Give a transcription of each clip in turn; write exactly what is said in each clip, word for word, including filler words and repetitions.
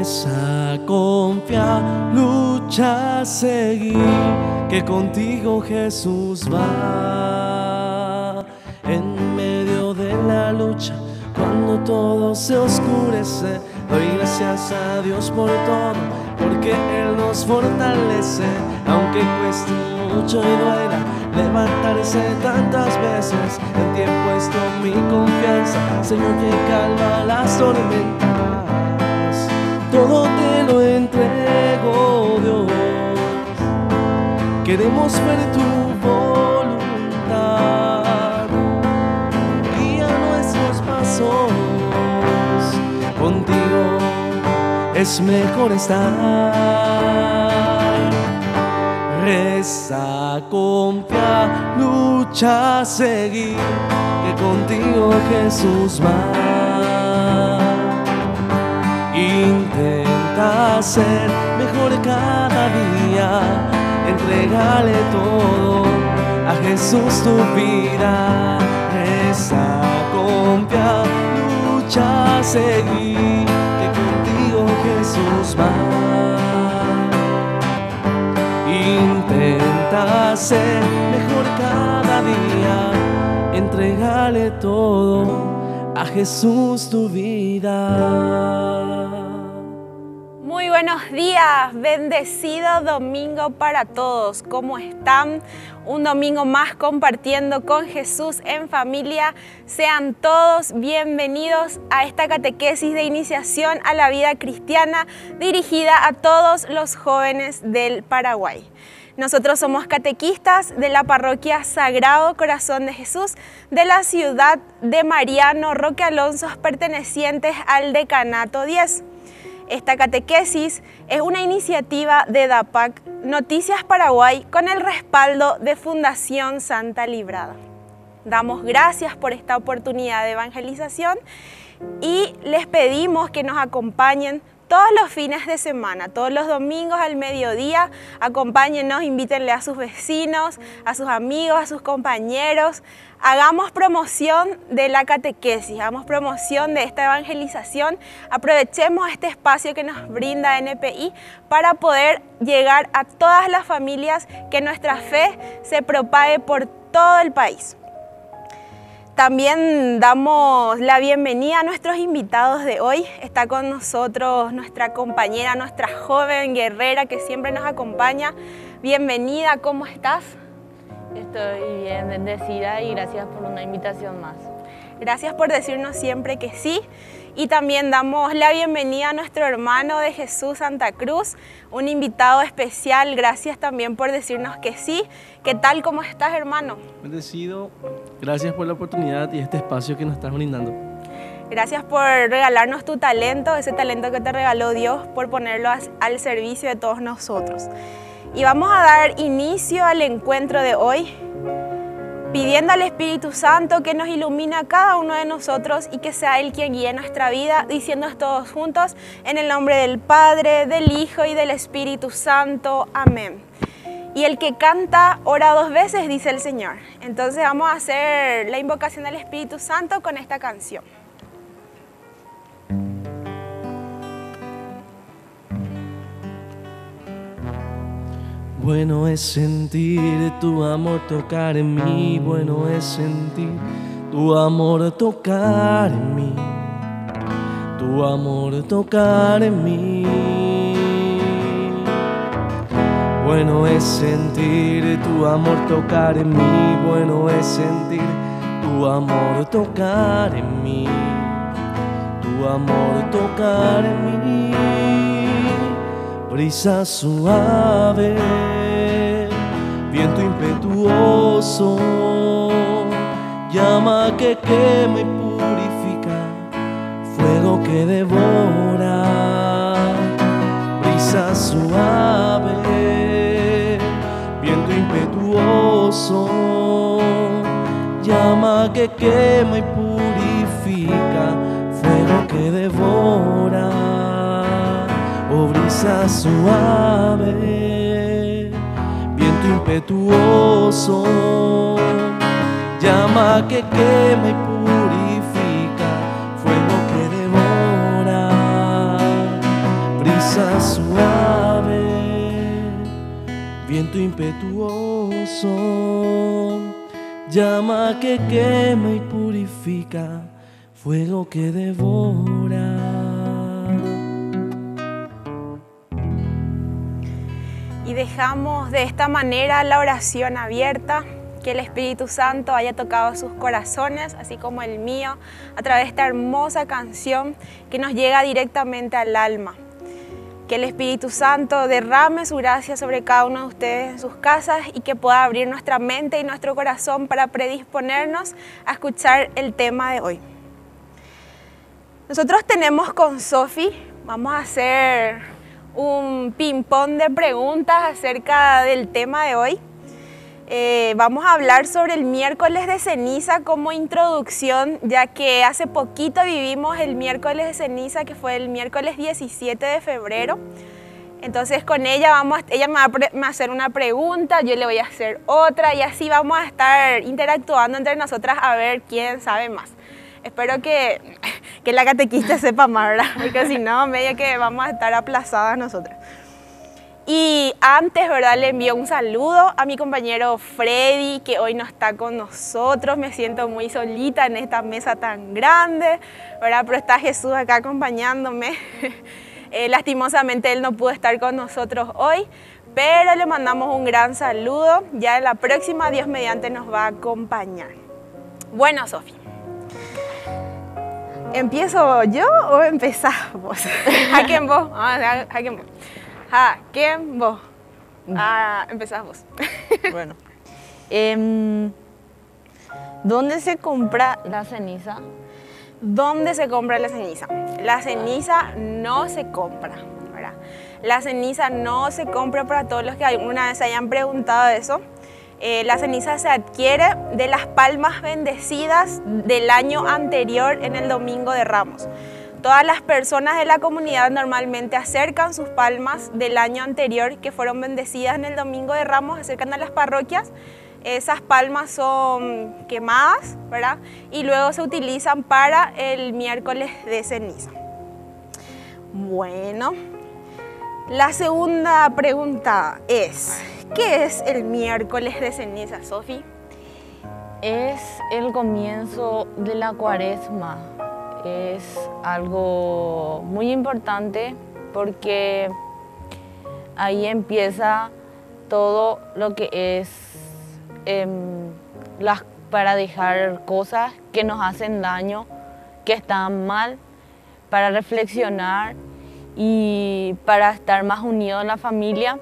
Reza, confía, lucha, seguir, que contigo Jesús va. En medio de la lucha, cuando todo se oscurece, doy gracias a Dios por todo, porque Él nos fortalece. Aunque cueste mucho y duela levantarse tantas veces, en ti he puesto mi confianza, Señor, que calma las tormentas. Todo te lo entrego, Dios. Queremos ver tu voluntad. Guía nuestros pasos. Contigo es mejor estar. Reza, confía, lucha, seguir, que contigo Jesús va. Intenta ser mejor cada día, entrégale todo a Jesús tu vida. Reza, confía, lucha, seguir, que contigo Jesús va. Intenta ser mejor cada día, entrégale todo a Jesús tu vida. Muy buenos días, bendecido domingo para todos. ¿Cómo están? Un domingo más compartiendo con Jesús en familia. Sean todos bienvenidos a esta catequesis de iniciación a la vida cristiana dirigida a todos los jóvenes del Paraguay. Nosotros somos catequistas de la parroquia Sagrado Corazón de Jesús de la ciudad de Mariano Roque Alonso, pertenecientes al Decanato diez. Esta catequesis es una iniciativa de D A P A C Noticias Paraguay con el respaldo de Fundación Santa Librada. Damos gracias por esta oportunidad de evangelización y les pedimos que nos acompañen todos los fines de semana, todos los domingos al mediodía. Acompáñennos, invítenle a sus vecinos, a sus amigos, a sus compañeros. Hagamos promoción de la catequesis, hagamos promoción de esta evangelización. Aprovechemos este espacio que nos brinda N P I para poder llegar a todas las familias, que nuestra fe se propague por todo el país. También damos la bienvenida a nuestros invitados de hoy. Está con nosotros nuestra compañera, nuestra joven guerrera que siempre nos acompaña. Bienvenida, ¿cómo estás? Estoy bien, bendecida, y gracias por una invitación más. Gracias por decirnos siempre que sí. Y también damos la bienvenida a nuestro hermano de Jesús Santa Cruz, un invitado especial. Gracias también por decirnos que sí. ¿Qué tal? ¿Cómo estás, hermano? Bendecido, gracias por la oportunidad y este espacio que nos estás brindando. Gracias por regalarnos tu talento, ese talento que te regaló Dios, por ponerlo al servicio de todos nosotros. Y vamos a dar inicio al encuentro de hoy, pidiendo al Espíritu Santo que nos ilumine a cada uno de nosotros y que sea Él quien guíe nuestra vida, diciendo todos juntos, en el nombre del Padre, del Hijo y del Espíritu Santo. Amén. Y el que canta, ora dos veces, dice el Señor. Entonces vamos a hacer la invocación al Espíritu Santo con esta canción. Bueno es sentir tu amor tocar en mí, bueno es sentir tu amor tocar en mí, tu amor tocar en mí. Bueno es sentir tu amor tocar en mí, bueno es sentir tu amor tocar en mí, tu amor tocar en mí. Brisa suave, viento impetuoso, llama que quema y purifica, fuego que devora. Brisa suave, viento impetuoso, llama que quema y purifica, fuego que devora. Oh, brisa suave, viento impetuoso, llama que quema y purifica, fuego que devora. suave, viento impetuoso, llama que quema y purifica, fuego que devora. Y dejamos de esta manera la oración abierta, que el Espíritu Santo haya tocado sus corazones, así como el mío, a través de esta hermosa canción que nos llega directamente al alma. Que el Espíritu Santo derrame su gracia sobre cada uno de ustedes en sus casas y que pueda abrir nuestra mente y nuestro corazón para predisponernos a escuchar el tema de hoy. Nosotros tenemos con Sofi, vamos a hacer un ping-pong de preguntas acerca del tema de hoy. Eh, vamos a hablar sobre el miércoles de ceniza como introducción, ya que hace poquito vivimos el miércoles de ceniza, que fue el miércoles diecisiete de febrero. Entonces con ella, vamos, ella me va, a pre, me va a hacer una pregunta, yo le voy a hacer otra y así vamos a estar interactuando entre nosotras a ver quién sabe más. Espero que, que la catequista sepa más, ¿verdad? Porque si no, medio que vamos a estar aplazadas nosotras. Y antes, ¿verdad?, le envío un saludo a mi compañero Freddy, que hoy no está con nosotros. Me siento muy solita en esta mesa tan grande, ¿verdad? Pero está Jesús acá acompañándome. eh, lastimosamente él no pudo estar con nosotros hoy, pero le mandamos un gran saludo. Ya en la próxima, Dios mediante, nos va a acompañar. Bueno, Sofi, ¿empiezo yo o empezás vos? ¿A quién vos? ¿A quién vos? ¿A quién vos? Ah, empezás vos. Bueno. Eh, ¿Dónde se compra la ceniza? ¿Dónde se compra la ceniza? La ceniza no se compra, ¿verdad? La ceniza no se compra, para todos los que alguna vez hayan preguntado eso. Eh, la ceniza se adquiere de las palmas bendecidas del año anterior en el Domingo de Ramos. Todas las personas de la comunidad normalmente acercan sus palmas del año anterior que fueron bendecidas en el Domingo de Ramos, acercan a las parroquias. Esas palmas son quemadas, ¿verdad? Y luego se utilizan para el miércoles de ceniza. Bueno, la segunda pregunta es, ¿qué es el miércoles de ceniza, Sofi? Es el comienzo de la Cuaresma. Es algo muy importante porque ahí empieza todo lo que es eh, las, para dejar cosas que nos hacen daño, que están mal, para reflexionar y para estar más unidos en la familia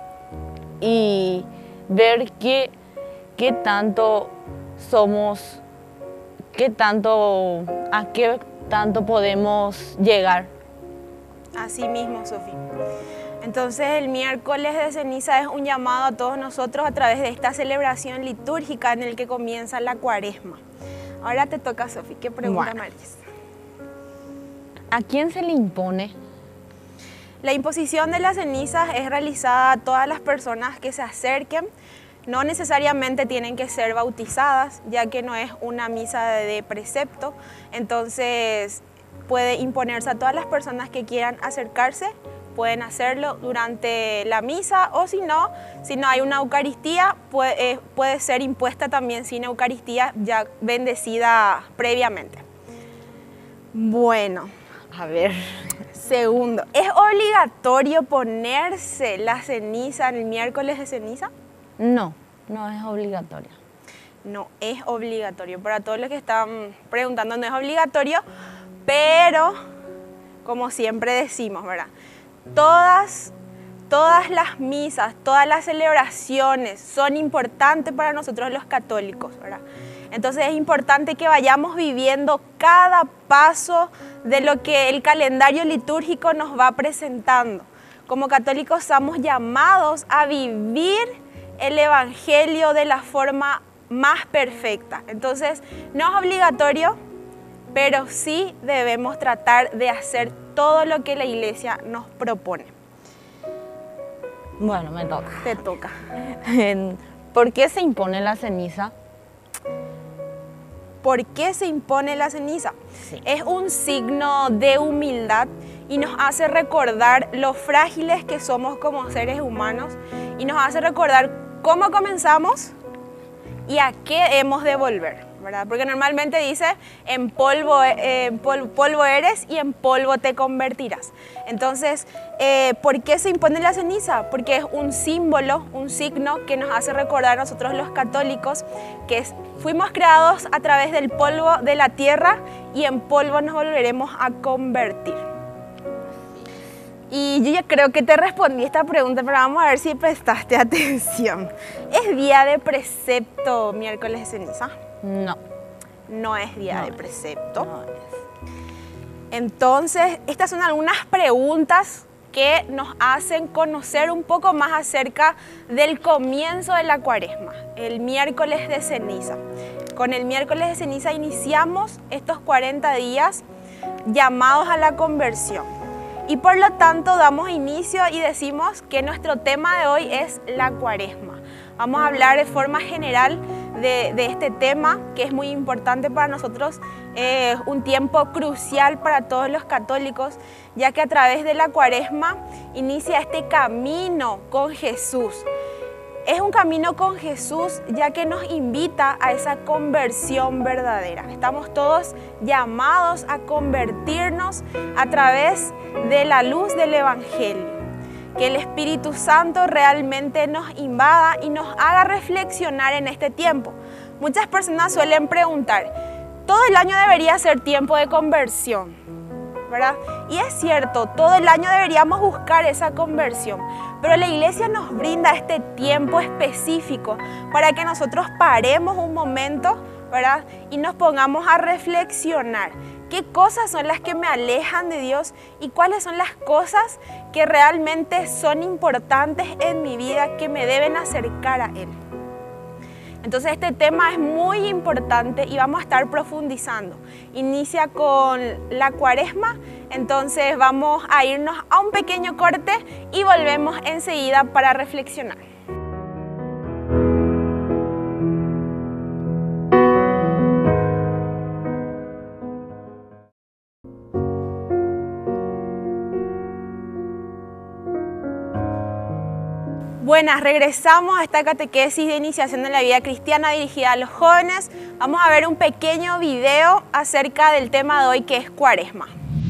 y ver qué, qué tanto somos, qué tanto, a qué tanto podemos llegar. Así mismo, Sofi. Entonces el miércoles de ceniza es un llamado a todos nosotros a través de esta celebración litúrgica en el que comienza la Cuaresma. Ahora te toca, Sofi. ¿Qué pregunta Bueno. me harías? ¿A quién se le impone? La imposición de las cenizas es realizada a todas las personas que se acerquen. No necesariamente tienen que ser bautizadas, ya que no es una misa de precepto. Entonces puede imponerse a todas las personas que quieran acercarse. Pueden hacerlo durante la misa o si no, si no hay una Eucaristía, puede, eh, puede ser impuesta también sin Eucaristía, ya bendecida previamente. Bueno, A ver. segundo, ¿es obligatorio ponerse la ceniza en el miércoles de ceniza? No, no es obligatorio. No es obligatorio. Para todos los que están preguntando, no es obligatorio, pero como siempre decimos, ¿verdad? Todas, todas las misas, todas las celebraciones son importantes para nosotros los católicos, ¿verdad? Entonces es importante que vayamos viviendo cada paso de lo que el calendario litúrgico nos va presentando. Como católicos estamos llamados a vivir el Evangelio de la forma más perfecta. Entonces no es obligatorio, pero sí debemos tratar de hacer todo lo que la Iglesia nos propone. Bueno, me toca. Te toca. ¿Por qué se impone la ceniza? ¿por qué se impone la ceniza? Sí. Es un signo de humildad y nos hace recordar lo frágiles que somos como seres humanos y nos hace recordar cómo comenzamos y a qué hemos de volver, ¿verdad? Porque normalmente dice, en polvo, eh, pol, polvo eres y en polvo te convertirás. Entonces, eh, ¿por qué se impone la ceniza? Porque es un símbolo, un signo que nos hace recordar a nosotros los católicos que es, fuimos creados a través del polvo de la tierra y en polvo nos volveremos a convertir. Y yo ya creo que te respondí esta pregunta, pero vamos a ver si prestaste atención. ¿Es día de precepto miércoles de ceniza? No. No es día No de es. precepto. No es. Entonces, estas son algunas preguntas que nos hacen conocer un poco más acerca del comienzo de la Cuaresma, el miércoles de ceniza. Con el miércoles de ceniza iniciamos estos cuarenta días llamados a la conversión. Y por lo tanto damos inicio y decimos que nuestro tema de hoy es la Cuaresma. Vamos a hablar de forma general de, de este tema que es muy importante para nosotros, eh, un tiempo crucial para todos los católicos, ya que a través de la Cuaresma inicia este camino con Jesús. Es un camino con Jesús ya que nos invita a esa conversión verdadera. Estamos todos llamados a convertirnos a través de la luz del Evangelio. Que el Espíritu Santo realmente nos invada y nos haga reflexionar en este tiempo. Muchas personas suelen preguntar, ¿todo el año debería ser tiempo de conversión? ¿Verdad? Y es cierto, todo el año deberíamos buscar esa conversión, pero la Iglesia nos brinda este tiempo específico para que nosotros paremos un momento, ¿verdad? Y nos pongamos a reflexionar qué cosas son las que me alejan de Dios y cuáles son las cosas que realmente son importantes en mi vida que me deben acercar a Él. Entonces este tema es muy importante y vamos a estar profundizando. Inicia con la Cuaresma, entonces vamos a irnos a un pequeño corte y volvemos enseguida para reflexionar. Buenas, regresamos a esta catequesis de iniciación de la vida cristiana dirigida a los jóvenes. Vamos a ver un pequeño video acerca del tema de hoy que es Cuaresma.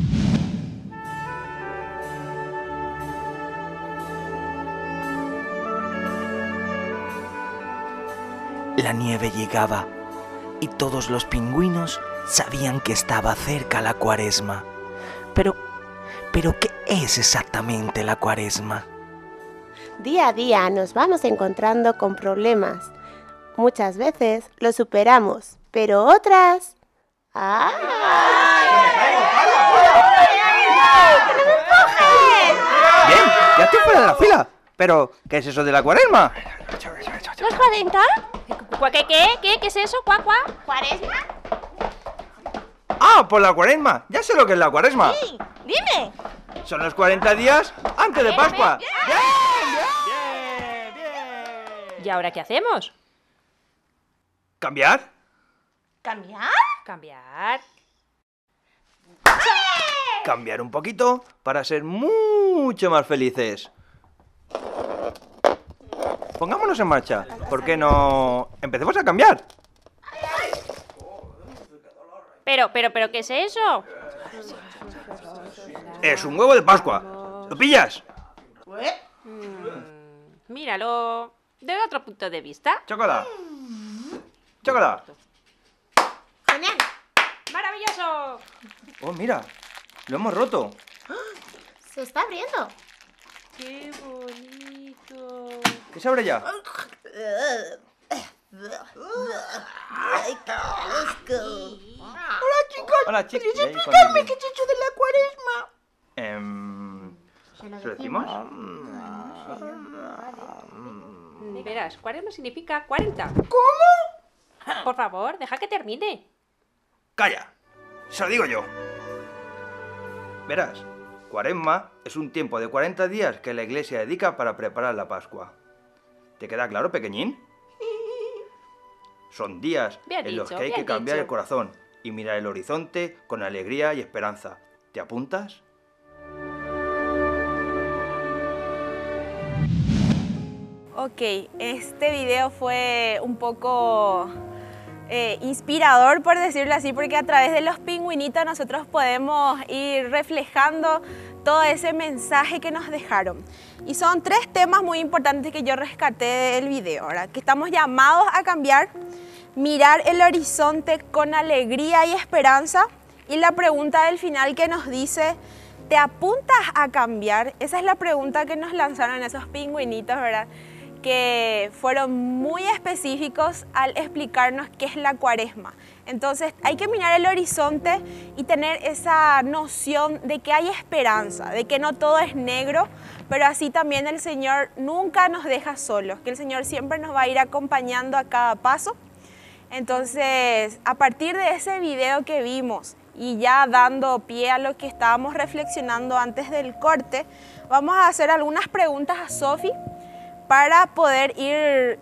La nieve llegaba y todos los pingüinos sabían que estaba cerca la Cuaresma. Pero, pero ¿qué es exactamente la Cuaresma? Día a día nos vamos encontrando con problemas. Muchas veces los superamos, pero otras... ¡Ay! ¡Que no me empujen! Bien, ya estoy fuera de la fila. Pero, ¿qué es eso de la Cuaresma? ¿Los cuarenta? ¿Qué, qué, qué, qué es eso? ¿Cuá, cuá? ¿Cuaresma? ¡Ah, por la Cuaresma! Ya sé lo que es la Cuaresma. Sí, dime. Son los cuarenta días antes de Pascua. bien, ¡Bien! ¡Bien! ¡Bien! ¿Y ahora qué hacemos? ¿Cambiar? ¿Cambiar? Cambiar. Cambiar un poquito para ser mucho más felices. Pongámonos en marcha. ¿Por qué no empecemos a cambiar? Pero, pero, pero, ¿qué es eso? Es un huevo de Pascua. ¿Lo pillas? Míralo de otro punto de vista. Chocolate. Chocolate. Genial. ¡Maravilloso! Oh, mira. Lo hemos roto. Se está abriendo. ¡Qué bonito! ¿Qué se abre ya? Hola, chicos. Hola, chicos. ¿Podrías explicarme qué es eso de la Cuaresma? Em, ¿Se lo decimos? Verás, Cuaresma significa cuarenta. ¿Cómo? Por favor, deja que termine. ¡Calla! Se lo digo yo. Verás, Cuaresma es un tiempo de cuarenta días que la Iglesia dedica para preparar la Pascua. ¿Te queda claro, pequeñín? Son días Bien en los dicho, que hay que bien cambiar dicho. el corazón y mirar el horizonte con alegría y esperanza. ¿Te apuntas? Ok, este video fue un poco eh, inspirador, por decirlo así, porque a través de los pingüinitos nosotros podemos ir reflejando todo ese mensaje que nos dejaron. Y son tres temas muy importantes que yo rescaté del video, ¿verdad? Que estamos llamados a cambiar, mirar el horizonte con alegría y esperanza, y la pregunta del final que nos dice: ¿te apuntas a cambiar? Esa es la pregunta que nos lanzaron esos pingüinitos, ¿verdad? Que fueron muy específicos al explicarnos qué es la Cuaresma. Entonces hay que mirar el horizonte y tener esa noción de que hay esperanza, de que no todo es negro, pero así también el Señor nunca nos deja solos, que el Señor siempre nos va a ir acompañando a cada paso. Entonces, a partir de ese video que vimos y ya dando pie a lo que estábamos reflexionando antes del corte, vamos a hacer algunas preguntas a Sofi para poder ir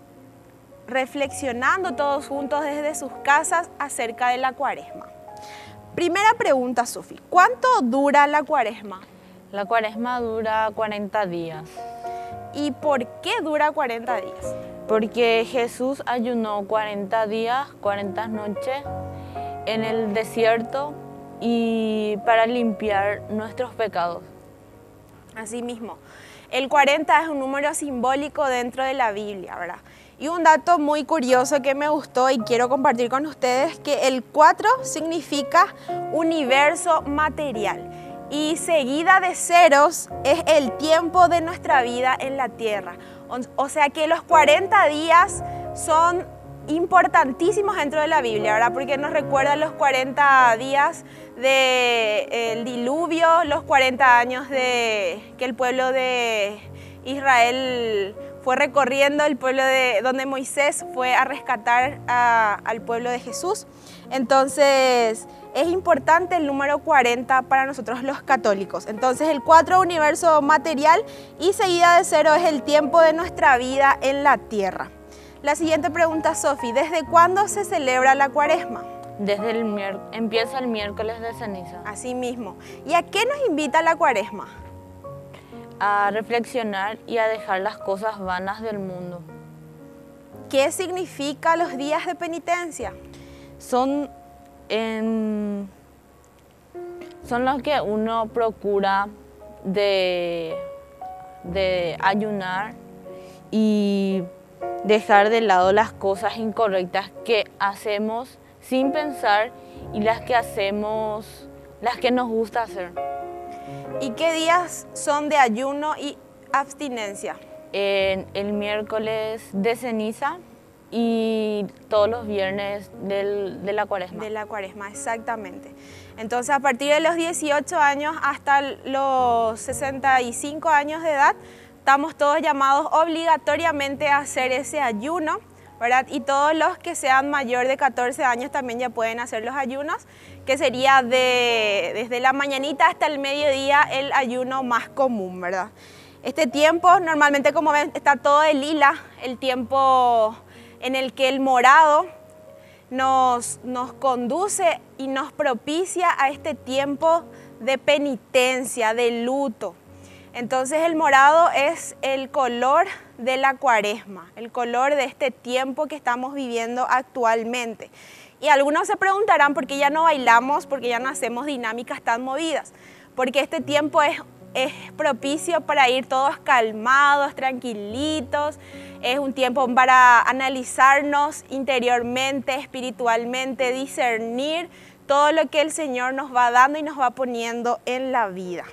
reflexionando todos juntos desde sus casas acerca de la Cuaresma. Primera pregunta, Sofi, ¿cuánto dura la Cuaresma? La Cuaresma dura cuarenta días, ¿Y por qué dura cuarenta días? porque Jesús ayunó cuarenta días, cuarenta noches en el desierto y para limpiar nuestros pecados. Así mismo, el cuarenta es un número simbólico dentro de la Biblia, ¿verdad? Y un dato muy curioso que me gustó y quiero compartir con ustedes, que el cuatro significa universo material y seguida de ceros es el tiempo de nuestra vida en la tierra. O, o sea que los cuarenta días son importantísimos dentro de la Biblia, ¿verdad? Porque nos recuerda los cuarenta días del diluvio, los cuarenta años de que el pueblo de Israel fue recorriendo, el pueblo de donde Moisés fue a rescatar a, al pueblo de Jesús. Entonces es importante el número cuarenta para nosotros los católicos. Entonces el cuatro, universo material, y seguida de cero es el tiempo de nuestra vida en la tierra. La siguiente pregunta, Sofi, ¿desde cuándo se celebra la Cuaresma? Desde el mier- empieza el miércoles de ceniza, Así mismo. ¿Y a qué nos invita la Cuaresma? a reflexionar y a dejar las cosas vanas del mundo. ¿Qué significa los días de penitencia? Son, en- son los que uno procura de, de ayunar y dejar de lado las cosas incorrectas que hacemos sin pensar y las que hacemos, las que nos gusta hacer. ¿Y qué días son de ayuno y abstinencia? En el miércoles de ceniza y todos los viernes del- de la Cuaresma. De la Cuaresma, exactamente. Entonces, a partir de los dieciocho años hasta los sesenta y cinco años de edad, estamos todos llamados obligatoriamente a hacer ese ayuno, ¿verdad? Y todos los que sean mayor de catorce años también ya pueden hacer los ayunos, que sería de, desde la mañanita hasta el mediodía el ayuno más común, ¿verdad? Este tiempo, normalmente, como ven, está todo de lila, el tiempo en el que el morado nos, nos conduce y nos propicia a este tiempo de penitencia, de luto. Entonces el morado es el color de la Cuaresma, el color de este tiempo que estamos viviendo actualmente. Y algunos se preguntarán por qué ya no bailamos, por qué ya no hacemos dinámicas tan movidas. Porque este tiempo es, es propicio para ir todos calmados, tranquilitos. Es un tiempo para analizarnos interiormente, espiritualmente, discernir todo lo que el Señor nos va dando y nos va poniendo en la vida.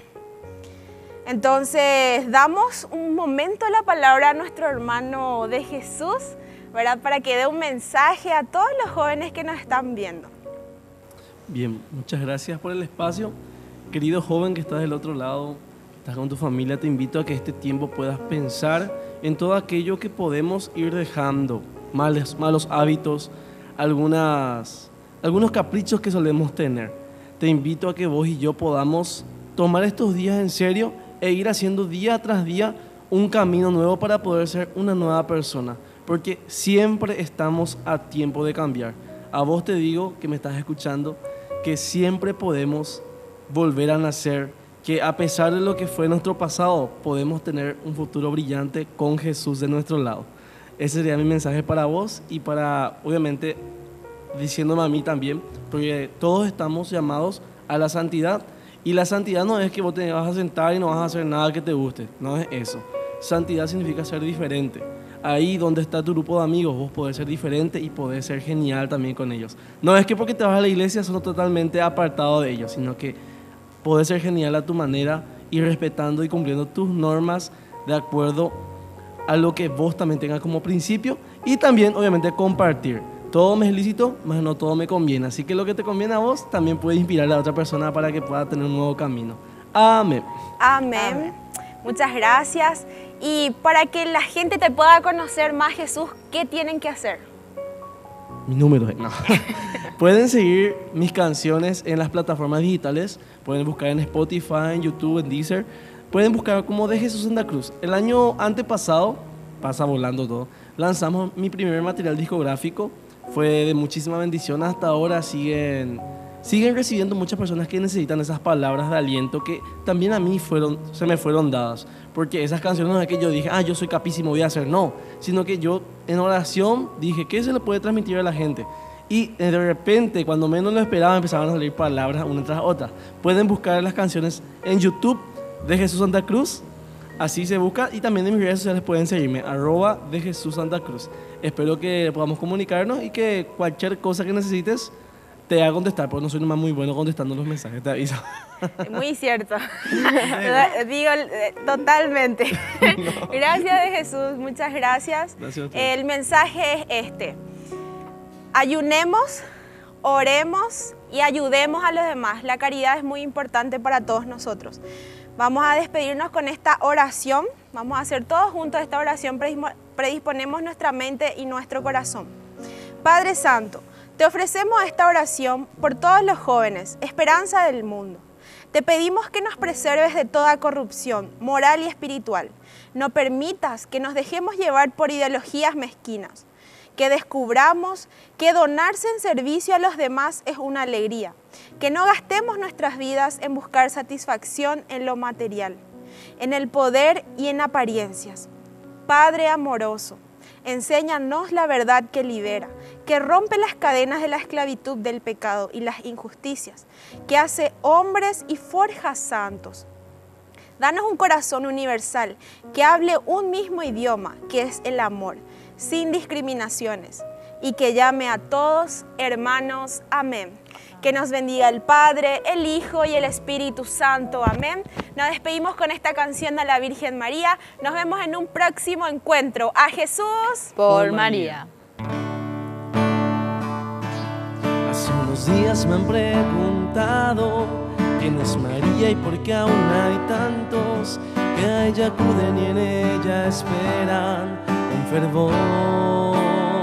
Entonces, damos un momento la palabra a nuestro hermano de Jesús, ¿verdad? Para que dé un mensaje a todos los jóvenes que nos están viendo. Bien, muchas gracias por el espacio. Querido joven que estás del otro lado, estás con tu familia, te invito a que este tiempo puedas pensar en todo aquello que podemos ir dejando, malos, malos hábitos, algunas, algunos caprichos que solemos tener. Te invito a que vos y yo podamos tomar estos días en serio e ir haciendo día tras día un camino nuevo para poder ser una nueva persona. porque siempre estamos a tiempo de cambiar. A vos te digo, que me estás escuchando, que siempre podemos volver a nacer, que a pesar de lo que fue nuestro pasado, podemos tener un futuro brillante con Jesús de nuestro lado. Ese sería mi mensaje para vos y para, obviamente, diciéndome a mí también, porque todos estamos llamados a la santidad, y la santidad no es que vos te vas a sentar y no vas a hacer nada que te guste, no es eso. Santidad significa ser diferente. Ahí donde está tu grupo de amigos, vos podés ser diferente y podés ser genial también con ellos. No es que porque te vas a la iglesia sos totalmente apartado de ellos, sino que podés ser genial a tu manera y respetando y cumpliendo tus normas de acuerdo a lo que vos también tengas como principio, y también obviamente compartir. Todo me es lícito, mas no todo me conviene. Así que lo que te conviene a vos también puede inspirar a la otra persona para que pueda tener un nuevo camino. Amén. Amén. Amén. Muchas gracias. Y para que la gente te pueda conocer más, Jesús, ¿qué tienen que hacer? Mi número es... No. Pueden seguir mis canciones en las plataformas digitales. Pueden buscar en Spotify, en YouTube, en Deezer. Pueden buscar como de Jesús Santa Cruz. El año antepasado, pasa volando todo, lanzamos mi primer material discográfico. Fue de muchísima bendición. Hasta ahora siguen, siguen recibiendo muchas personas que necesitan esas palabras de aliento que también a mí fueron, se me fueron dadas. Porque esas canciones no es que yo dije, ah, yo soy capísimo, voy a hacer. No, sino que yo en oración dije, ¿qué se le puede transmitir a la gente? Y de repente, cuando menos lo esperaba, empezaban a salir palabras una tras otra. Pueden buscar las canciones en YouTube de Jesús Santa Cruz. Así se busca, y también en mis redes sociales pueden seguirme, arroba de Jesús Santa Cruz. Espero que podamos comunicarnos y que cualquier cosa que necesites te haga contestar, porque no soy nomás muy bueno contestando los mensajes, te aviso. Muy cierto. Digo, totalmente. No. Gracias de Jesús, muchas gracias. Gracias. El mensaje es este: ayunemos, oremos y ayudemos a los demás. La caridad es muy importante para todos nosotros. Vamos a despedirnos con esta oración. Vamos a hacer todos juntos esta oración. Predisponemos nuestra mente y nuestro corazón. Padre Santo, te ofrecemos esta oración por todos los jóvenes, esperanza del mundo. Te pedimos que nos preserves de toda corrupción moral y espiritual. No permitas que nos dejemos llevar por ideologías mezquinas. Que descubramos que donarse en servicio a los demás es una alegría. Que no gastemos nuestras vidas en buscar satisfacción en lo material, en el poder y en apariencias. Padre amoroso, enséñanos la verdad que libera, que rompe las cadenas de la esclavitud del pecado y las injusticias, que hace hombres y forja santos. Danos un corazón universal que hable un mismo idioma, que es el amor, sin discriminaciones, y que llame a todos hermanos. Amén. Que nos bendiga el Padre, el Hijo y el Espíritu Santo. Amén. Nos despedimos con esta canción de la Virgen María. Nos vemos en un próximo encuentro. A Jesús por, por María. Hace unos días me han preguntado quién es María y por qué aún hay tantos que a ella acuden y en ella esperan con fervor.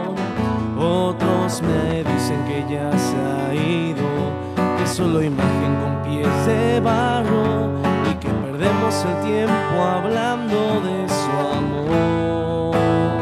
Otros me dicen que ya se ha ido, que solo imagen con pies de barro y que perdemos el tiempo hablando de su amor.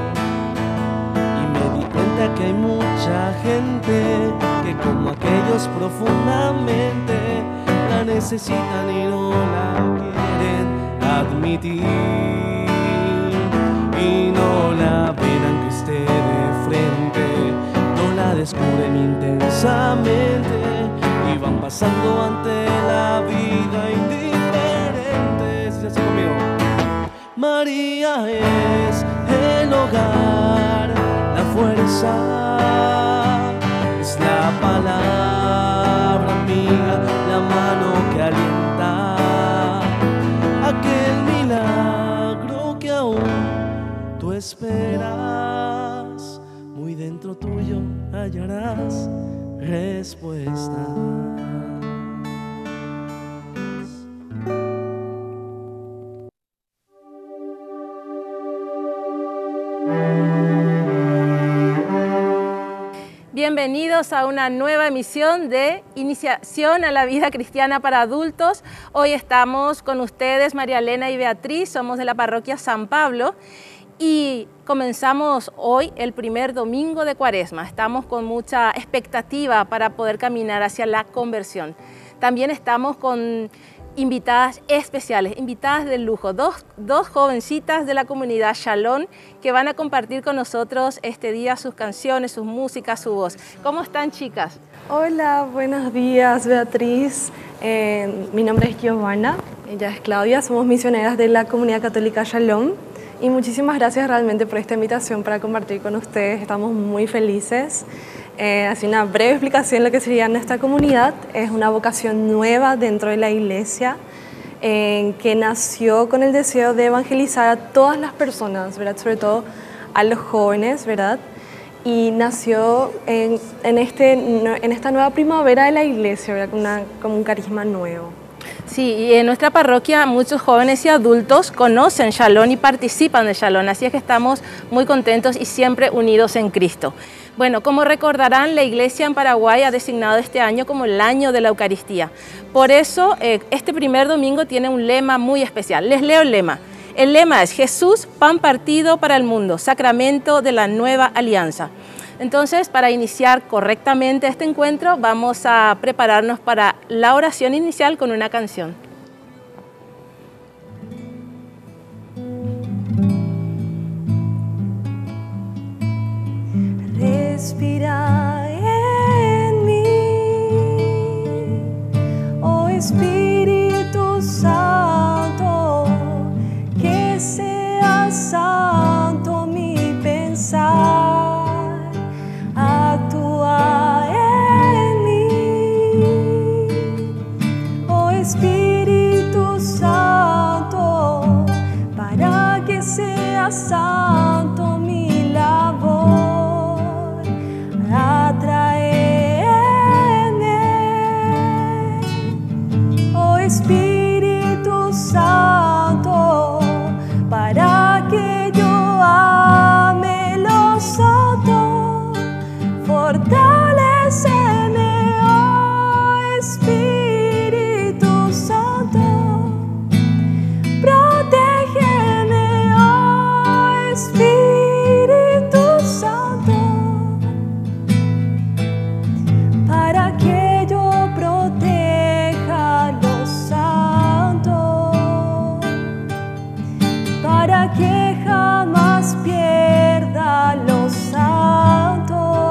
Y me di cuenta que hay mucha gente que como aquellos profundamente la necesitan y no la quieren admitir. Y no la ven aunque esté de frente, no la descubren intensamente y van pasando ante la vida indiferentes. Así conmigo. María es el hogar, la fuerza, es la palabra amiga, la mano que alienta, aquel milagro que aún tú esperas, muy dentro tuyo hallarás respuesta. Bienvenidos a una nueva emisión de Iniciación a la Vida Cristiana para Adultos. Hoy estamos con ustedes, María Elena y Beatriz, somos de la parroquia San Pablo. Y comenzamos hoy el primer domingo de Cuaresma. Estamos con mucha expectativa para poder caminar hacia la conversión. También estamos con invitadas especiales, invitadas de lujo, dos, dos jovencitas de la comunidad Shalom que van a compartir con nosotros este día sus canciones, sus músicas, su voz. ¿Cómo están, chicas? Hola, buenos días, Beatriz. Eh, mi nombre es Giovanna, ella es Claudia, somos misioneras de la comunidad católica Shalom. Y muchísimas gracias realmente por esta invitación para compartir con ustedes. Estamos muy felices. Eh, así una breve explicación de lo que sería nuestra comunidad. Es una vocación nueva dentro de la iglesia eh, que nació con el deseo de evangelizar a todas las personas, ¿verdad? Sobre todo a los jóvenes, ¿verdad? Y nació en, en, este, en esta nueva primavera de la iglesia, ¿verdad? Con, una, con un carisma nuevo. Sí, y en nuestra parroquia muchos jóvenes y adultos conocen Shalom y participan de Shalom, así es que estamos muy contentos y siempre unidos en Cristo. Bueno, como recordarán, la Iglesia en Paraguay ha designado este año como el año de la Eucaristía. Por eso, eh, este primer domingo tiene un lema muy especial. Les leo el lema. El lema es Jesús, pan partido para el mundo, sacramento de la nueva alianza. Entonces, para iniciar correctamente este encuentro, vamos a prepararnos para la oración inicial con una canción. Respira en mí, oh Espíritu Santo, que sea santo mi pensar. Actúa en mí, oh Espíritu Santo, para que sea santo mi labor. Atraeme, oh Espíritu Santo, para que yo ame los santos. Fortaléceme, oh Espíritu Santo, protégeme, oh Espíritu Santo, para que yo proteja los santos, para que jamás pierda los santos.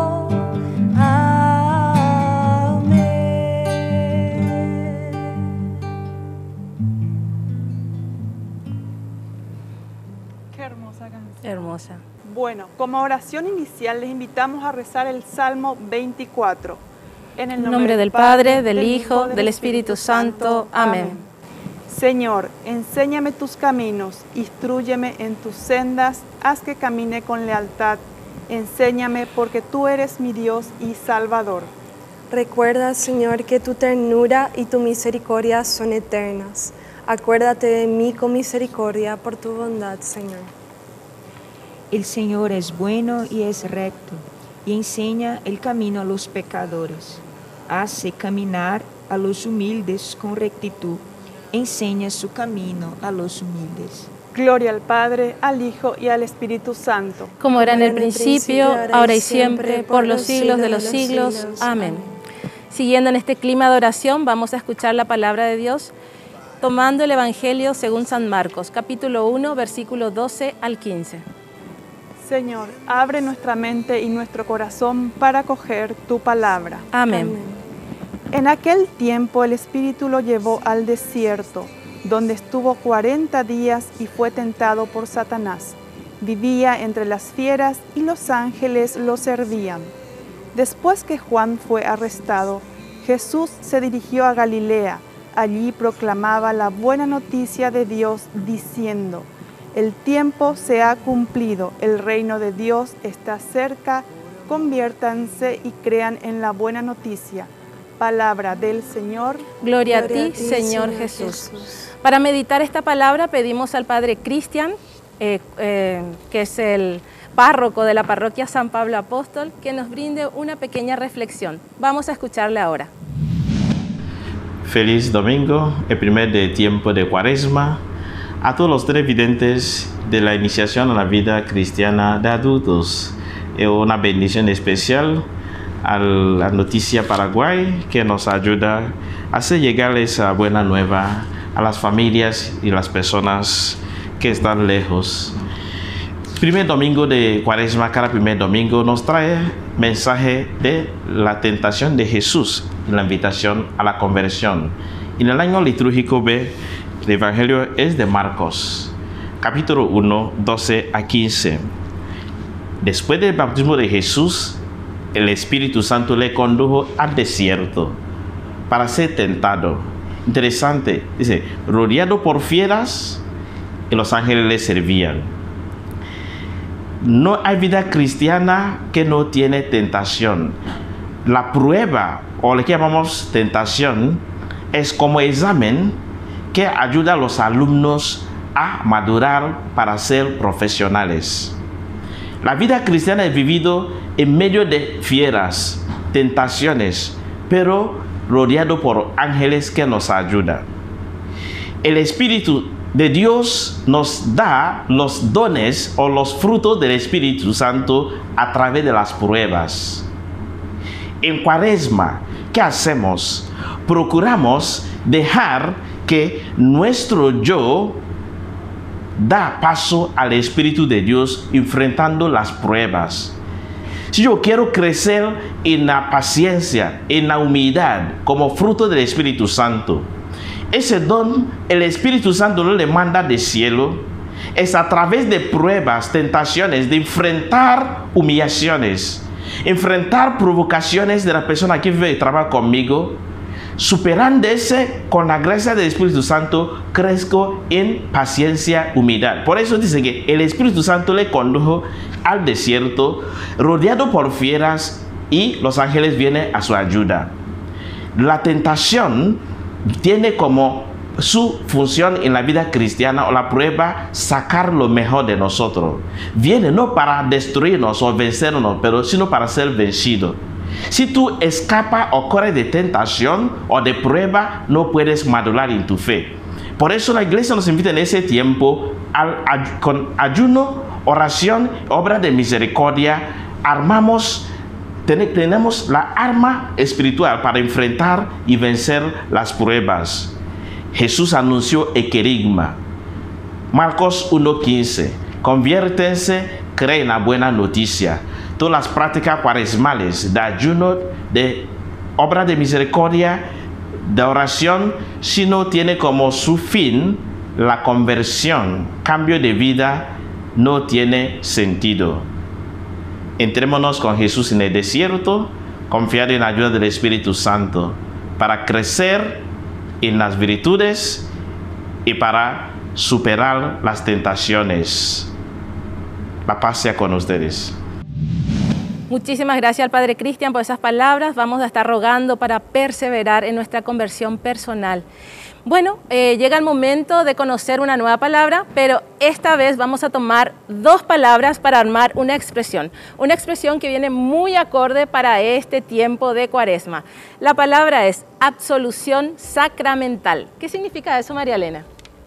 Hermosa. Bueno, como oración inicial les invitamos a rezar el Salmo veinticuatro. En el nombre, nombre del Padre, del Hijo, del Espíritu Santo. Amén. Señor, enséñame tus caminos, instrúyeme en tus sendas, haz que camine con lealtad. Enséñame porque tú eres mi Dios y Salvador. Recuerda, Señor, que tu ternura y tu misericordia son eternas. Acuérdate de mí con misericordia por tu bondad, Señor. El Señor es bueno y es recto, y enseña el camino a los pecadores. Hace caminar a los humildes con rectitud, enseña su camino a los humildes. Gloria al Padre, al Hijo y al Espíritu Santo. Como era en el principio, ahora y siempre, por los siglos de los siglos. Amén. Siguiendo en este clima de oración, vamos a escuchar la palabra de Dios, tomando el Evangelio según San Marcos, capítulo uno, versículos doce al quince. Señor, abre nuestra mente y nuestro corazón para acoger tu palabra. Amén. Amén. En aquel tiempo el Espíritu lo llevó al desierto, donde estuvo cuarenta días y fue tentado por Satanás. Vivía entre las fieras y los ángeles lo servían. Después que Juan fue arrestado, Jesús se dirigió a Galilea. Allí proclamaba la buena noticia de Dios, diciendo: el tiempo se ha cumplido, el reino de Dios está cerca, conviértanse y crean en la buena noticia. Palabra del Señor. Gloria, Gloria a ti, a ti Señor, Señor Jesús. Jesús. Para meditar esta palabra pedimos al Padre Cristian, eh, eh, que es el párroco de la parroquia San Pablo Apóstol, que nos brinde una pequeña reflexión. Vamos a escucharle ahora. Feliz domingo, el primer de tiempo de Cuaresma. a todos los televidentes de la iniciación a la vida cristiana de adultos. Es una bendición especial a la Noticia Paraguay, que nos ayuda a hacer llegar esa buena nueva a las familias y las personas que están lejos. Primer domingo de Cuaresma, cada primer domingo nos trae mensaje de la tentación de Jesús, la invitación a la conversión. En el año litúrgico B, el Evangelio es de Marcos, capítulo uno, doce a quince. Después del bautismo de Jesús, el Espíritu Santo le condujo al desierto para ser tentado. Interesante, dice, rodeado por fieras, y los ángeles le servían. No hay vida cristiana que no tiene tentación. La prueba, o lo que llamamos tentación, es como examen que ayuda a los alumnos a madurar para ser profesionales. La vida cristiana es vivido en medio de fieras, tentaciones, pero rodeado por ángeles que nos ayudan. El Espíritu de Dios nos da los dones o los frutos del Espíritu Santo a través de las pruebas. En Cuaresma, ¿qué hacemos? Procuramos dejar que nuestro yo da paso al Espíritu de Dios enfrentando las pruebas. Si yo quiero crecer en la paciencia, en la humildad, como fruto del Espíritu Santo, ese don el Espíritu Santo no le manda del cielo, es a través de pruebas, tentaciones, de enfrentar humillaciones, enfrentar provocaciones de la persona que vive y trabaja conmigo. Superando ese, con la gracia del Espíritu Santo, crezco en paciencia, humildad. Por eso dice que el Espíritu Santo le condujo al desierto, rodeado por fieras, y los ángeles vienen a su ayuda. La tentación tiene como su función en la vida cristiana, o la prueba, sacar lo mejor de nosotros. Viene no para destruirnos o vencernos, pero sino para ser vencido. Si tú escapas o corres de tentación o de prueba, no puedes madurar en tu fe. Por eso la iglesia nos invita en ese tiempo al, a, con ayuno, oración, obra de misericordia. Armamos, ten, tenemos la arma espiritual para enfrentar y vencer las pruebas. Jesús anunció el querigma. Marcos uno quince. Conviértense, creen la buena noticia. Todas las prácticas cuaresmales de ayuno, de obra de misericordia, de oración, si no tiene como su fin la conversión, cambio de vida, no tiene sentido. Entrémonos con Jesús en el desierto, confiar en la ayuda del Espíritu Santo, para crecer en las virtudes y para superar las tentaciones. La paz sea con ustedes. Muchísimas gracias al Padre Cristian por esas palabras. Vamos a estar rogando para perseverar en nuestra conversión personal. Bueno, eh, llega el momento de conocer una nueva palabra, pero esta vez vamos a tomar dos palabras para armar una expresión. Una expresión que viene muy acorde para este tiempo de Cuaresma. La palabra es absolución sacramental. ¿Qué significa eso, María Elena?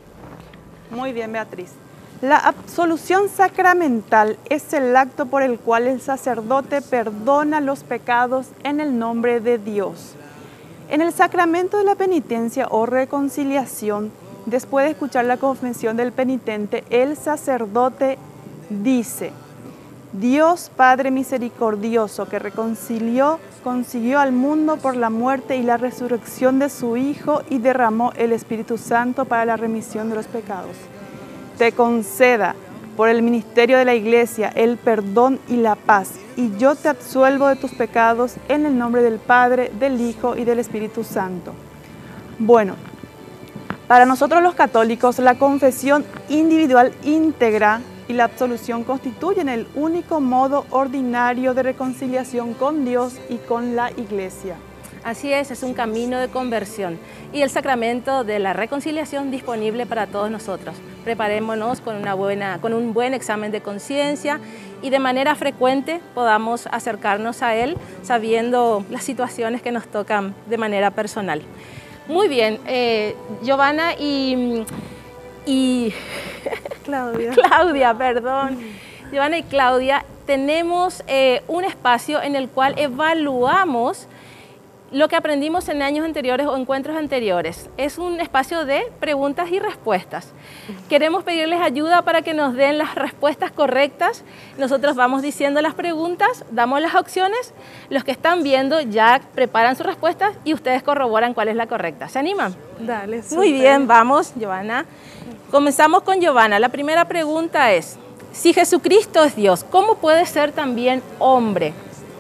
Muy bien, Beatriz. La absolución sacramental es el acto por el cual el sacerdote perdona los pecados en el nombre de Dios. En el sacramento de la penitencia o reconciliación, después de escuchar la confesión del penitente, el sacerdote dice: Dios Padre misericordioso, que reconcilió, consiguió al mundo por la muerte y la resurrección de su Hijo y derramó el Espíritu Santo para la remisión de los pecados, te conceda por el ministerio de la Iglesia el perdón y la paz, y yo te absuelvo de tus pecados en el nombre del Padre, del Hijo y del Espíritu Santo. Bueno, para nosotros los católicos, la confesión individual íntegra y la absolución constituyen el único modo ordinario de reconciliación con Dios y con la Iglesia. Así es, es un camino de conversión y el sacramento de la reconciliación disponible para todos nosotros. Preparémonos con, una buena, con un buen examen de conciencia y de manera frecuente podamos acercarnos a él sabiendo las situaciones que nos tocan de manera personal. Muy bien, eh, Giovanna, y, y Claudia. Claudia, perdón. Giovanna y Claudia, tenemos eh, un espacio en el cual evaluamos lo que aprendimos en años anteriores o encuentros anteriores. Es un espacio de preguntas y respuestas. Queremos pedirles ayuda para que nos den las respuestas correctas. Nosotros vamos diciendo las preguntas, damos las opciones. Los que están viendo ya preparan sus respuestas y ustedes corroboran cuál es la correcta. ¿Se animan? Dale, súper. Muy bien, vamos, Giovanna. Comenzamos con Giovanna. La primera pregunta es, si Jesucristo es Dios, ¿cómo puede ser también hombre?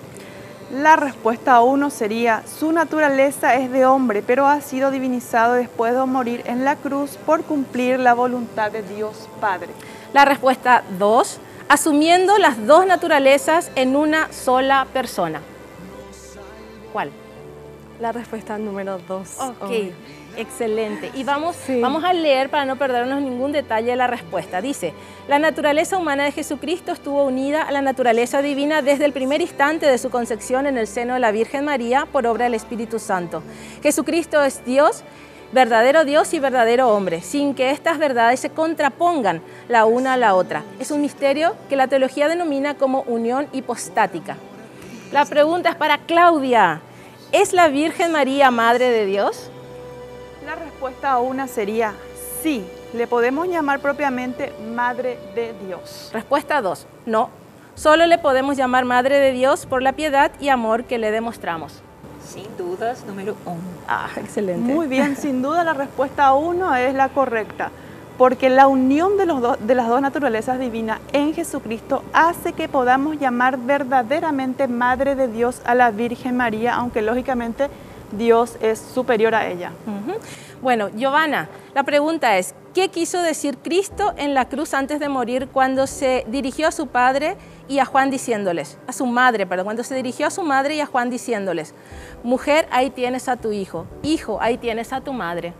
La respuesta a uno sería, su naturaleza es de hombre, pero ha sido divinizado después de morir en la cruz por cumplir la voluntad de Dios Padre. La respuesta dos, asumiendo las dos naturalezas en una sola persona. ¿Cuál? La respuesta número dos. Ok, hombre. excelente. Y vamos, Sí. vamos a leer para no perdernos ningún detalle de la respuesta. Dice, la naturaleza humana de Jesucristo estuvo unida a la naturaleza divina desde el primer instante de su concepción en el seno de la Virgen María por obra del Espíritu Santo. Jesucristo es Dios, verdadero Dios y verdadero hombre, sin que estas verdades se contrapongan la una a la otra. Es un misterio que la teología denomina como unión hipostática. La pregunta es para Claudia. ¿Es la Virgen María Madre de Dios? La respuesta a una sería, sí, le podemos llamar propiamente Madre de Dios. Respuesta dos, no. Solo le podemos llamar Madre de Dios por la piedad y amor que le demostramos. Sin dudas, número uno. Ah, excelente. Muy bien, sin duda la respuesta a uno es la correcta, porque la unión de, los do- de las dos naturalezas divinas en Jesucristo hace que podamos llamar verdaderamente Madre de Dios a la Virgen María, aunque lógicamente Dios es superior a ella. Uh-huh. Bueno, Giovanna, la pregunta es, ¿qué quiso decir Cristo en la cruz antes de morir cuando se dirigió a su padre y a Juan diciéndoles, a su madre, perdón, cuando se dirigió a su madre y a Juan diciéndoles, mujer, ahí tienes a tu hijo, hijo, ahí tienes a tu madre?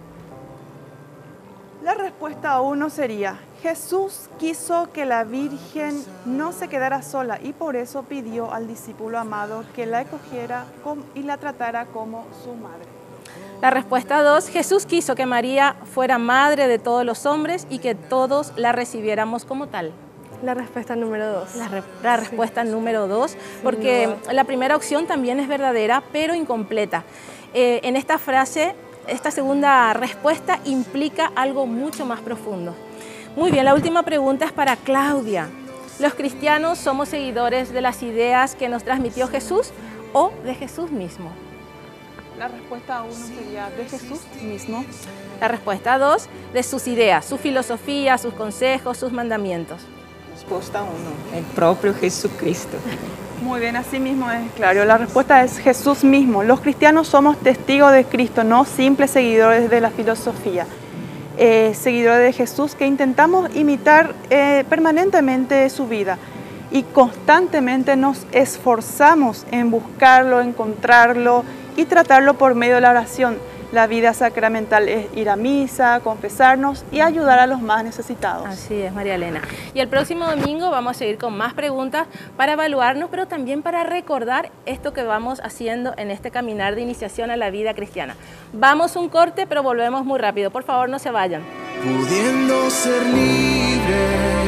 La respuesta a uno sería, Jesús quiso que la Virgen no se quedara sola y por eso pidió al discípulo amado que la acogiera com- y la tratara como su madre. La respuesta dos, Jesús quiso que María fuera madre de todos los hombres y que todos la recibiéramos como tal. La respuesta número dos. La, re- la respuesta número dos, porque la primera opción también es verdadera, pero incompleta. Eh, en esta frase, esta segunda respuesta implica algo mucho más profundo. Muy bien, la última pregunta es para Claudia. ¿Los cristianos somos seguidores de las ideas que nos transmitió Jesús o de Jesús mismo? La respuesta a uno sería de Jesús mismo. La respuesta dos, de sus ideas, su filosofía, sus consejos, sus mandamientos. Respuesta uno, el propio Jesucristo. Muy bien, así mismo es, claro. La respuesta es Jesús mismo. Los cristianos somos testigos de Cristo, no simples seguidores de la filosofía. Eh, seguidores de Jesús que intentamos imitar eh, permanentemente su vida y constantemente nos esforzamos en buscarlo, encontrarlo y tratarlo por medio de la oración. La vida sacramental es ir a misa, confesarnos y ayudar a los más necesitados. Así es, María Elena. Y el próximo domingo vamos a seguir con más preguntas para evaluarnos, pero también para recordar esto que vamos haciendo en este caminar de iniciación a la vida cristiana. Vamos un corte, pero volvemos muy rápido. Por favor, no se vayan. Pudiendo ser libre,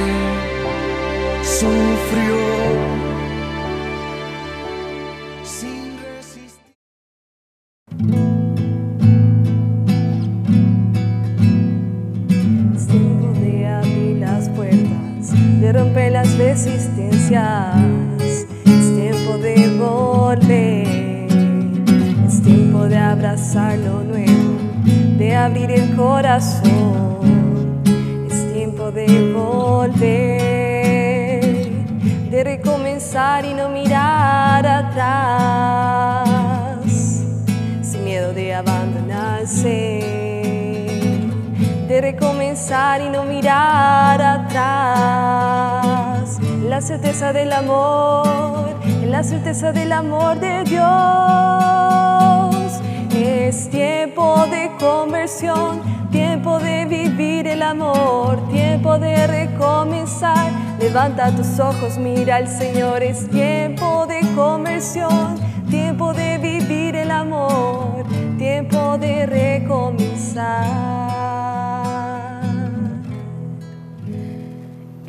sufrió. Sin resistir. Es tiempo de abrir las puertas, de romper las resistencias. Es tiempo de volver. Es tiempo de abrazar lo nuevo, de abrir el corazón. Es tiempo de volver, de recomenzar y no mirar atrás, sin miedo de abandonarse, de recomenzar y no mirar atrás. La certeza del amor, la certeza del amor de Dios. Es tiempo de conversión, tiempo de vivir el amor, tiempo de recomenzar. Levanta tus ojos, mira al Señor. Es tiempo de conversión, tiempo de vivir el amor, tiempo de recomenzar.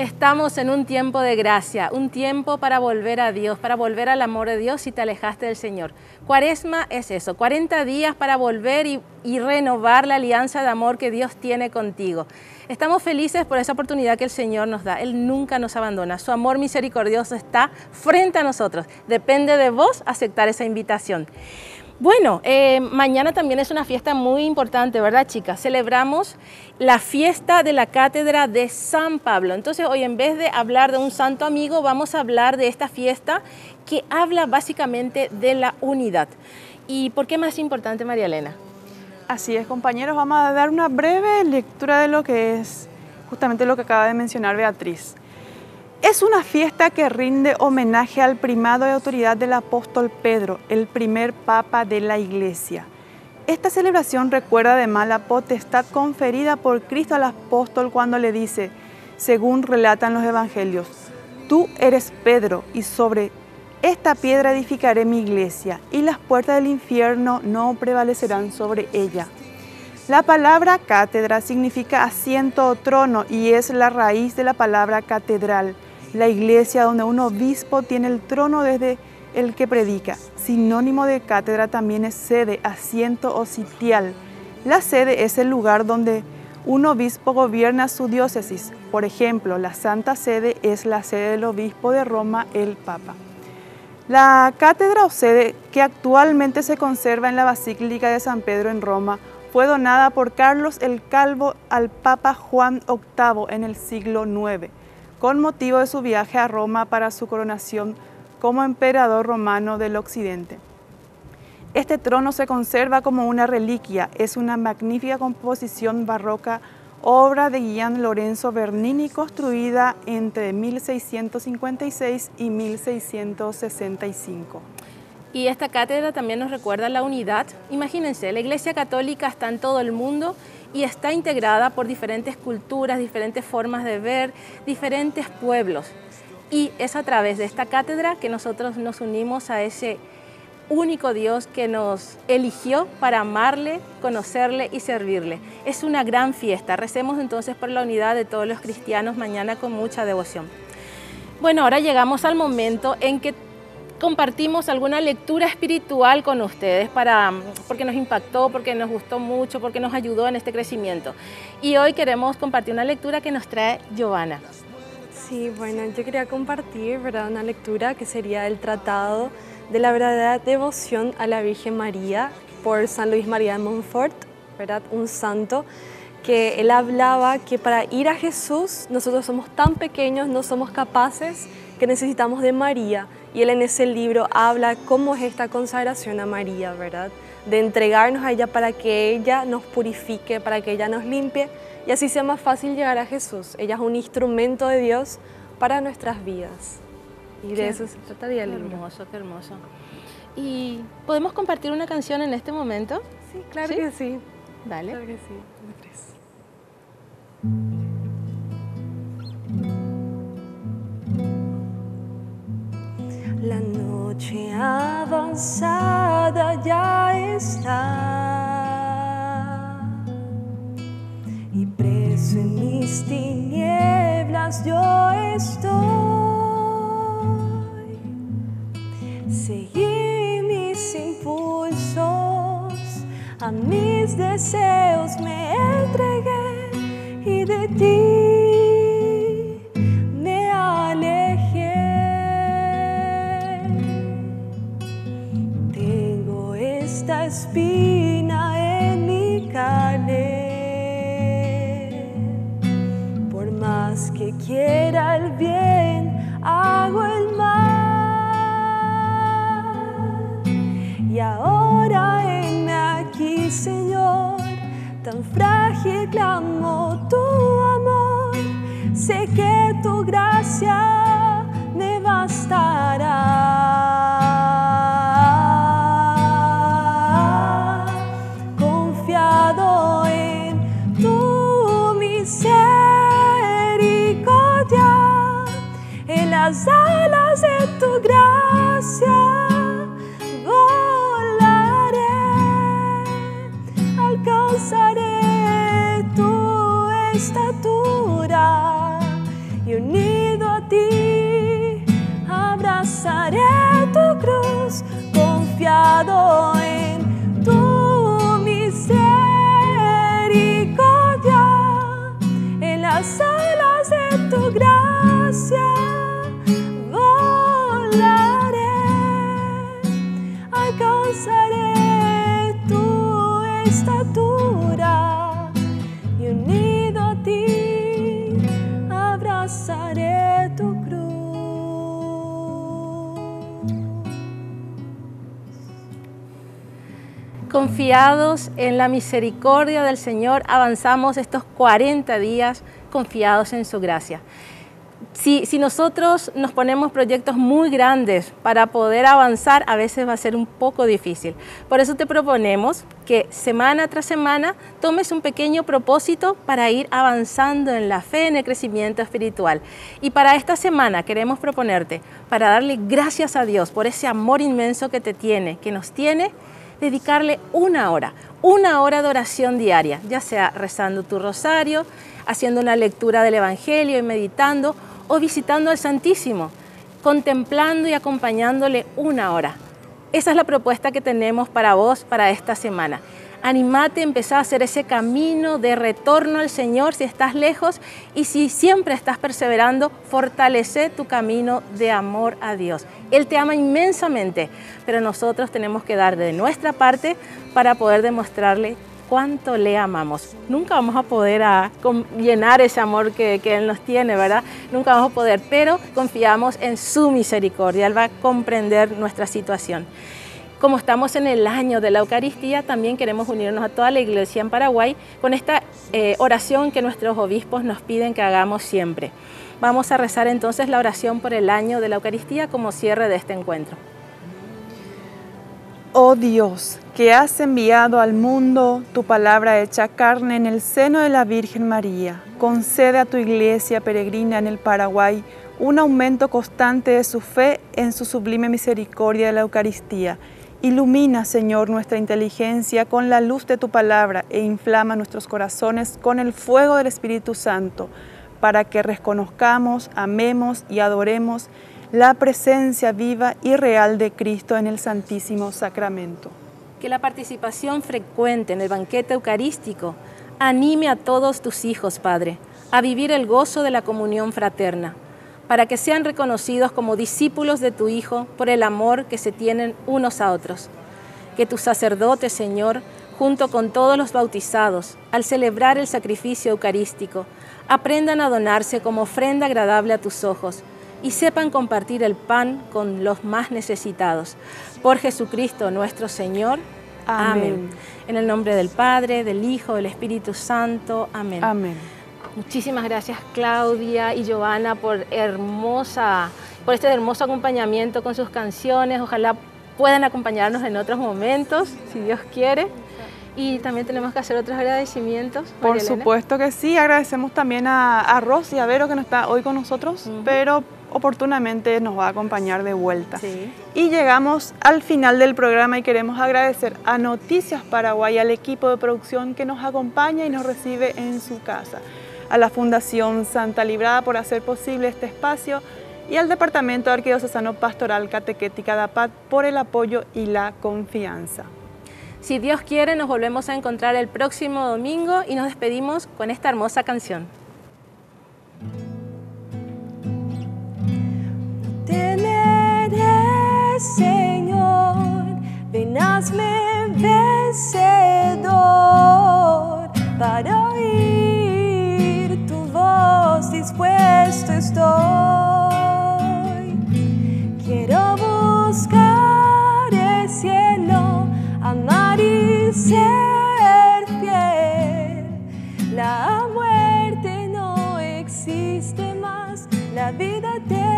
Estamos en un tiempo de gracia, un tiempo para volver a Dios, para volver al amor de Dios si te alejaste del Señor. Cuaresma es eso, cuarenta días para volver y, y renovar la alianza de amor que Dios tiene contigo. Estamos felices por esa oportunidad que el Señor nos da. Él nunca nos abandona. Su amor misericordioso está frente a nosotros. Depende de vos aceptar esa invitación. Bueno, eh, mañana también es una fiesta muy importante, ¿verdad, chicas? Celebramos la fiesta de la Cátedra de San Pablo. Entonces, hoy en vez de hablar de un santo amigo, vamos a hablar de esta fiesta que habla básicamente de la unidad. ¿Y por qué más importante, María Elena? Así es, compañeros, vamos a dar una breve lectura de lo que es justamente lo que acaba de mencionar Beatriz. Es una fiesta que rinde homenaje al primado de autoridad del apóstol Pedro, el primer papa de la Iglesia. Esta celebración recuerda además la potestad conferida por Cristo al apóstol cuando le dice, según relatan los evangelios, tú eres Pedro y sobre esta piedra edificaré mi iglesia y las puertas del infierno no prevalecerán sobre ella. La palabra cátedra significa asiento o trono y es la raíz de la palabra catedral. La iglesia donde un obispo tiene el trono desde el que predica. Sinónimo de cátedra también es sede, asiento o sitial. La sede es el lugar donde un obispo gobierna su diócesis. Por ejemplo, la Santa Sede es la sede del obispo de Roma, el Papa. La cátedra o sede que actualmente se conserva en la Basílica de San Pedro en Roma fue donada por Carlos el Calvo al Papa Juan octavo en el siglo nueve. Con motivo de su viaje a Roma para su coronación como emperador romano del Occidente. Este trono se conserva como una reliquia, es una magnífica composición barroca, obra de Gian Lorenzo Bernini, construida entre mil seiscientos cincuenta y seis y mil seiscientos sesenta y cinco. Y esta cátedra también nos recuerda la unidad. Imagínense, la Iglesia Católica está en todo el mundo y está integrada por diferentes culturas, diferentes formas de ver, diferentes pueblos. Y es a través de esta cátedra que nosotros nos unimos a ese único Dios que nos eligió para amarle, conocerle y servirle. Es una gran fiesta. Recemos entonces por la unidad de todos los cristianos mañana con mucha devoción. Bueno, ahora llegamos al momento en que compartimos alguna lectura espiritual con ustedes para, porque nos impactó, porque nos gustó mucho, porque nos ayudó en este crecimiento. Y hoy queremos compartir una lectura que nos trae Giovanna. Sí, bueno, yo quería compartir, ¿verdad?, una lectura que sería el Tratado de la verdadera devoción a la Virgen María por San Luis María de Montfort, ¿verdad?, un santo que él hablaba que para ir a Jesús nosotros somos tan pequeños, no somos capaces, que necesitamos de María. Y él en ese libro habla cómo es esta consagración a María, ¿verdad? De entregarnos a ella para que ella nos purifique, para que ella nos limpie y así sea más fácil llegar a Jesús. Ella es un instrumento de Dios para nuestras vidas. Y de eso se trataría el libro. Qué hermoso, qué hermoso. ¿Y podemos compartir una canción en este momento? Sí, claro ¿Sí? que sí. Dale. Claro que sí. Beatriz. La noche avanzada ya está y preso en mis tinieblas yo estoy. Seguí mis impulsos, a mis deseos me entregué y de ti me alejé. Tengo esta espina en mi carne, por más que quiera el bien, hago el mal. Y ahora heme aquí, Señor, tan frágil clamo tu amor. Sé que tu gracia me bastará. Confiado en tu misericordia, en las alas de tu gracia alcanzaré tu estatura y y unido a ti abrazaré tu cruz, confiado en tu misericordia, en las alas de tu gracia volaré, alcanzaré tu estatura y unido a ti abrazaré tu cruz. Confiados en la misericordia del Señor, avanzamos estos cuarenta días confiados en su gracia. Si, si nosotros nos ponemos proyectos muy grandes para poder avanzar, a veces va a ser un poco difícil. Por eso te proponemos que semana tras semana tomes un pequeño propósito para ir avanzando en la fe, en el crecimiento espiritual. Y para esta semana queremos proponerte, para darle gracias a Dios por ese amor inmenso que te tiene, que nos tiene, dedicarle una hora, una hora de oración diaria, ya sea rezando tu rosario, haciendo una lectura del Evangelio y meditando, o visitando al Santísimo, contemplando y acompañándole una hora. Esa es la propuesta que tenemos para vos para esta semana. Animate a empezar a hacer ese camino de retorno al Señor si estás lejos, y si siempre estás perseverando, fortalece tu camino de amor a Dios. Él te ama inmensamente, pero nosotros tenemos que dar de nuestra parte para poder demostrarle cuánto le amamos. Nunca vamos a poder a, con, llenar ese amor que, que Él nos tiene, ¿verdad? Nunca vamos a poder, pero confiamos en su misericordia. Él va a comprender nuestra situación. Como estamos en el año de la Eucaristía, también queremos unirnos a toda la iglesia en Paraguay con esta eh, oración que nuestros obispos nos piden que hagamos siempre. Vamos a rezar entonces la oración por el año de la Eucaristía como cierre de este encuentro. Oh Dios, que has enviado al mundo tu palabra hecha carne en el seno de la Virgen María, concede a tu iglesia peregrina en el Paraguay un aumento constante de su fe en su sublime misericordia de la Eucaristía. Ilumina, Señor, nuestra inteligencia con la luz de tu palabra e inflama nuestros corazones con el fuego del Espíritu Santo, para que reconozcamos, amemos y adoremos la presencia viva y real de Cristo en el Santísimo Sacramento. Que la participación frecuente en el banquete eucarístico anime a todos tus hijos, Padre, a vivir el gozo de la comunión fraterna, para que sean reconocidos como discípulos de tu Hijo por el amor que se tienen unos a otros. Que tus sacerdotes, Señor, junto con todos los bautizados, al celebrar el sacrificio eucarístico, aprendan a donarse como ofrenda agradable a tus ojos, y sepan compartir el pan con los más necesitados. Por Jesucristo nuestro Señor. Amén. Amén. En el nombre del Padre, del Hijo, del Espíritu Santo. Amén. Amén. Muchísimas gracias, Claudia y Giovanna, por, hermosa, por este hermoso acompañamiento con sus canciones. Ojalá puedan acompañarnos en otros momentos, si Dios quiere. Y también tenemos que hacer otros agradecimientos. Por supuesto que sí, agradecemos también a, a Rosy y a Vero, que no está hoy con nosotros, uh-huh. pero oportunamente nos va a acompañar de vuelta. Sí. Y llegamos al final del programa y queremos agradecer a Noticias Paraguay, al equipo de producción que nos acompaña y nos recibe en su casa, a la Fundación Santa Librada por hacer posible este espacio, y al Departamento Arquidiocesano Pastoral Catequética de A P A D por el apoyo y la confianza. Si Dios quiere, nos volvemos a encontrar el próximo domingo y nos despedimos con esta hermosa canción. Temeré, Señor, ven hazme vencedor, para oír tu voz dispuesto estoy. Quiero buscar el cielo, amar y ser fiel. La muerte no existe más, la vida eterna